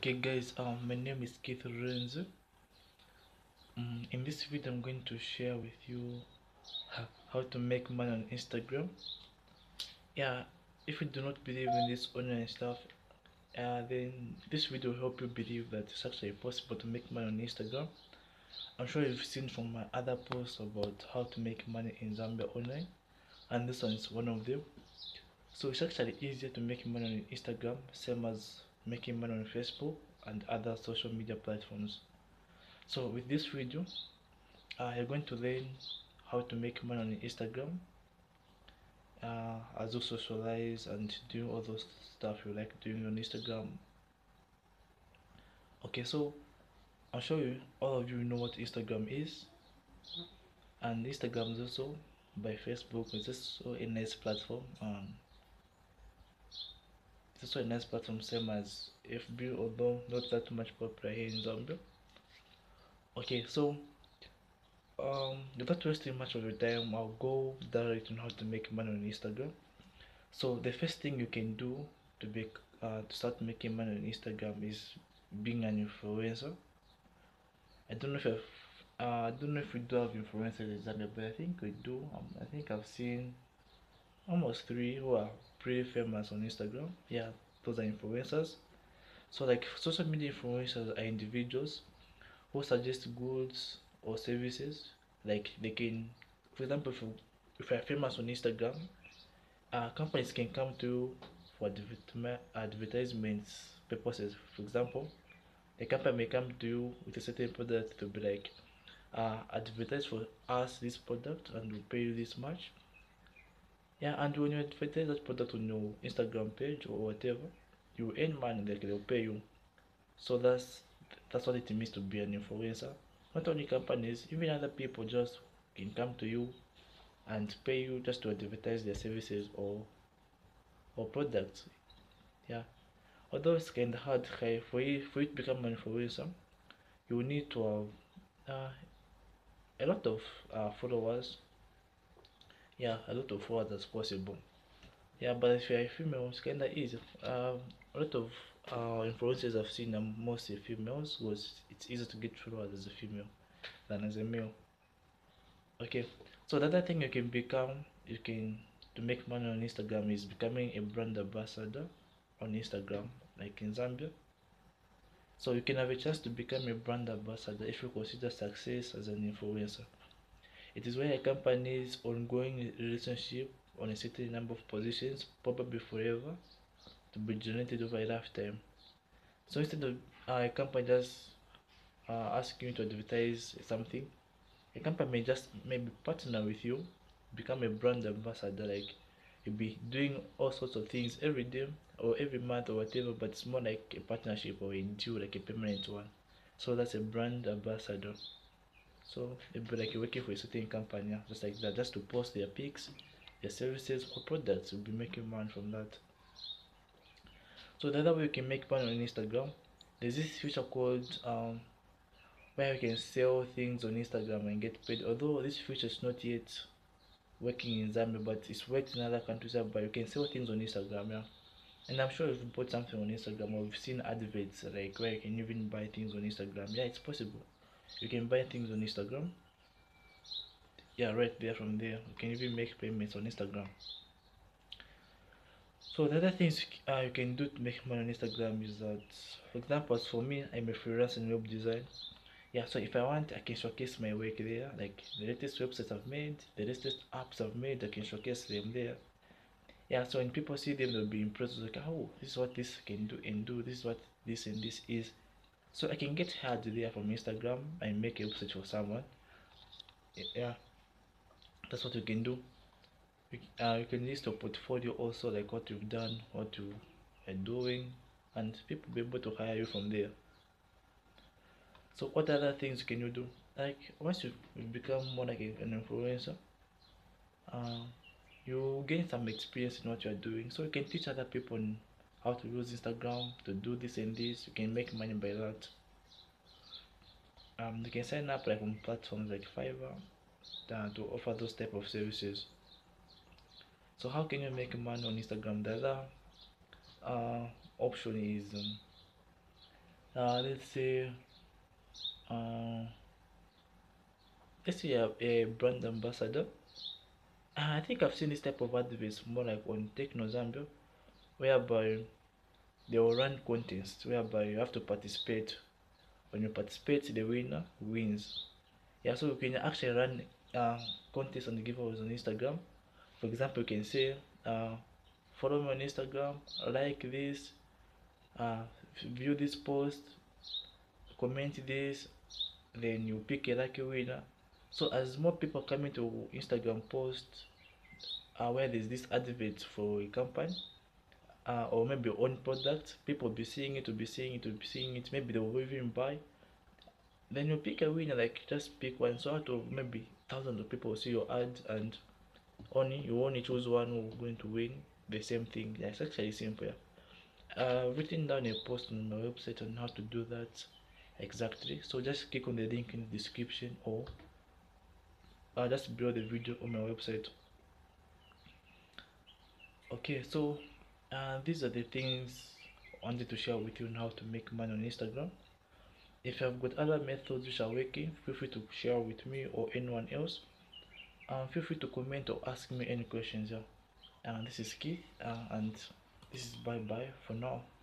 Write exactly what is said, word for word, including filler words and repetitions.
Okay guys, um, my name is Keith Renzo. Um, in this video I'm going to share with you how, how to make money on Instagram. Yeah, if you do not believe in this online stuff, uh, then this video will help you believe that it's actually possible to make money on Instagram. I'm sure you've seen from my other posts about how to make money in Zambia online, and this one is one of them. So it's actually easier to make money on Instagram, same as making money on Facebook and other social media platforms. So with this video, uh, you're going to learn how to make money on Instagram, uh, as you socialize and do all those stuff you like doing on Instagram. Okay, so I'll show you. All of you know what Instagram is, and Instagram is also by Facebook. It's also a nice platform. Um, it's also a nice platform, same as F B, although not that much popular here in Zambia. Okay, so um, without wasting much of your time, I'll go direct on how to make money on Instagram. So the first thing you can do to make uh, to start making money on Instagram is being an influencer. I don't know if I've, uh, I don't know if we do have influencers in Zambia, but I think we do. Um, I think I've seen almost three who are pretty famous on Instagram. Yeah, those are influencers. So like social media influencers are individuals who suggest goods or services. Like they can, for example, if you, if you're famous on Instagram, uh, companies can come to for advertisements purposes. For example, a company may come to you with a certain product to be like, uh, advertise for us this product and we'll pay you this much. Yeah, and when you advertise that product on your Instagram page or whatever, you earn money, like they'll pay you. So that's that's what it means to be an influencer. Not only companies, even other people just can come to you and pay you just to advertise their services or or products. Yeah. Although it's kind of hard for you, for you to become an influencer, you need to have uh, a lot of uh, followers. Yeah, a lot of followers as possible. Yeah, but if you're a female, it's kind of easy. Um, a lot of uh, influencers I've seen are mostly females because it's easier to get followers as a female than as a male. Okay, so the other thing you can become, you can to make money on Instagram is becoming a brand ambassador on Instagram, like in Zambia. So you can have a chance to become a brand ambassador if you consider success as an influencer. It is where a company's ongoing relationship on a certain number of positions, probably forever, to be generated over a lifetime. So instead of uh, a company just uh, asking you to advertise something, a company may just maybe partner with you, become a brand ambassador. Like you'll be doing all sorts of things every day or every month or whatever, but it's more like a partnership or a deal, like a permanent one. So that's a brand ambassador. So it'll be like you're working for a certain company, yeah, just like that, just to post their pics, their services or products. You'll be making money from that. So the other way you can make money on Instagram, there's this feature called um where you can sell things on Instagram and get paid. Although this feature is not yet working in Zambia, but it's worked in other countries. But you can sell things on Instagram, yeah. And I'm sure if you bought something on Instagram or you've seen adverts like where you can even buy things on Instagram. Yeah, it's possible. You can buy things on Instagram. Yeah, right there from there. You can even make payments on Instagram. So the other things uh, you can do to make money on Instagram is that, for example, as for me, I'm a freelance in web design. Yeah, so if I want, I can showcase my work there, like the latest websites I've made, the latest apps I've made, I can showcase them there. Yeah, so when people see them, they'll be impressed, like, oh, this is what this can do and do, this is what this and this is. So I can get hired there from Instagram and make a website for someone. Yeah, that's what you can do. You, uh, you can list your portfolio also, like what you've done, what you are doing, and people will be able to hire you from there. So what other things can you do? Like once you become more like an influencer, uh, you gain some experience in what you are doing. So you can teach other people on how to use Instagram to do this and this. You can make money by that. Um, you can sign up like on platforms like Fiverr uh, to offer those type of services. So how can you make money on Instagram? The other uh, option is um, uh, let's say uh, let's say a, a brand ambassador. uh, I think I've seen this type of adverts more like on Techno Zambia, whereby they will run contests whereby you have to participate. When you participate, the winner wins. Yeah, so you can actually run uh, contests and giveaways on Instagram. For example, you can say, uh, follow me on Instagram, like this, uh, view this post, comment this, then you pick a lucky winner. So as more people come into Instagram posts uh, where there's this advert for a company, uh, or maybe your own product, people will be seeing it, will be seeing it, will be seeing it, maybe they will even buy. Then you pick a winner, like just pick one. So out of maybe thousands of people will see your ad, and only you only choose one who's going to win the same thing. Yeah, it's actually simple. Yeah. I've written down a post on my website on how to do that exactly. So just click on the link in the description, or uh, just below the video on my website. Okay, so uh, these are the things I wanted to share with you on how to make money on Instagram. If you have got other methods which are working, feel free to share with me or anyone else. Um, feel free to comment or ask me any questions. Yeah. Uh, this is Keith, uh, and this is bye bye for now.